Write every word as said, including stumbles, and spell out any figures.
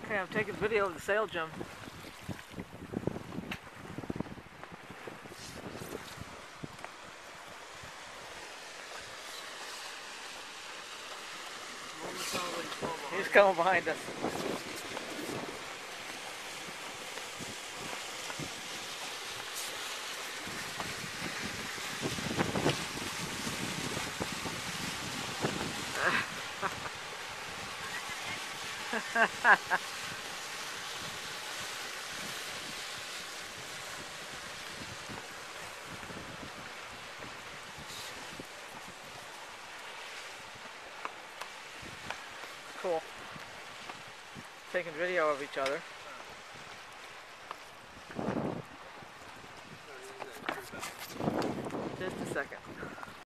Okay, I'm taking video of the sail jump. He's coming behind us. Cool. Taking video of each other. Just a second.